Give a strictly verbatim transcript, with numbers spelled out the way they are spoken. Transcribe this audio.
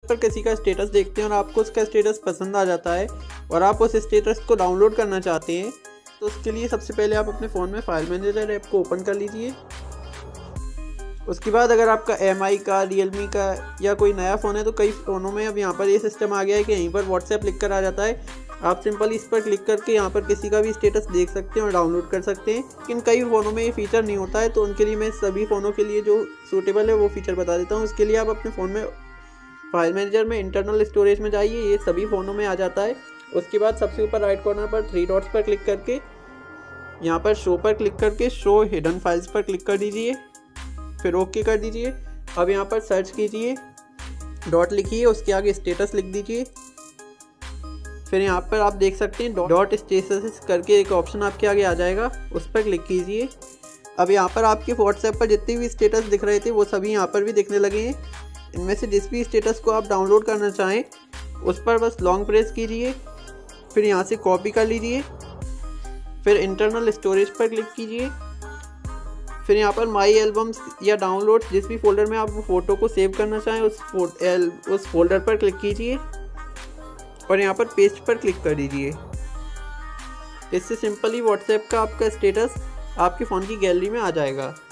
पर किसी का स्टेटस देखते हैं और आपको उसका स्टेटस पसंद आ जाता है और आप उस स्टेटस को डाउनलोड करना चाहते हैं, तो उसके लिए सबसे पहले आप अपने फ़ोन में फाइल मैनेजर ऐप को ओपन कर लीजिए। उसके बाद अगर आपका एम आई का, रियलमी का या कोई नया फ़ोन है तो कई फ़ोनों में अब यहाँ पर ये सिस्टम आ गया है कि यहीं पर व्हाट्सएप लिख कर आ जाता है। आप सिंपल इस पर क्लिक करके यहाँ पर किसी का भी स्टेटस देख सकते हैं और डाउनलोड कर सकते हैं। लेकिन कई फ़ोनों में ये फीचर नहीं होता है, तो उनके लिए मैं सभी फ़ोनों के लिए जो सूटेबल है वो फीचर बता देता हूँ। उसके लिए आप अपने फ़ोन में फाइल मैनेजर में इंटरनल स्टोरेज में जाइए, ये सभी फ़ोनों में आ जाता है। उसके बाद सबसे ऊपर राइट कॉर्नर पर थ्री डॉट्स पर क्लिक करके यहाँ पर शो पर क्लिक करके शो हिडन फाइल्स पर क्लिक कर दीजिए, फिर ओके कर दीजिए। अब यहाँ पर सर्च कीजिए, डॉट लिखिए, उसके आगे स्टेटस लिख दीजिए। फिर यहाँ पर आप देख सकते हैं डॉट स्टेटस करके एक ऑप्शन आपके आगे आ जाएगा, उस पर क्लिक कीजिए। अब यहाँ पर आपके व्हाट्सएप पर जितने भी स्टेटस दिख रहे थे वो सभी यहाँ पर भी दिखने लगे हैं। इनमें से जिस भी स्टेटस को आप डाउनलोड करना चाहें उस पर बस लॉन्ग प्रेस कीजिए, फिर यहाँ से कॉपी कर लीजिए, फिर इंटरनल स्टोरेज पर क्लिक कीजिए, फिर यहाँ पर माई एल्बम्स या डाउनलोड जिस भी फोल्डर में आप वो फ़ोटो को सेव करना चाहें उस उस फोल्डर पर क्लिक कीजिए और यहाँ पर पेस्ट पर क्लिक कर दीजिए। इससे सिंपली व्हाट्सएप का आपका स्टेटस आपके फ़ोन की गैलरी में आ जाएगा।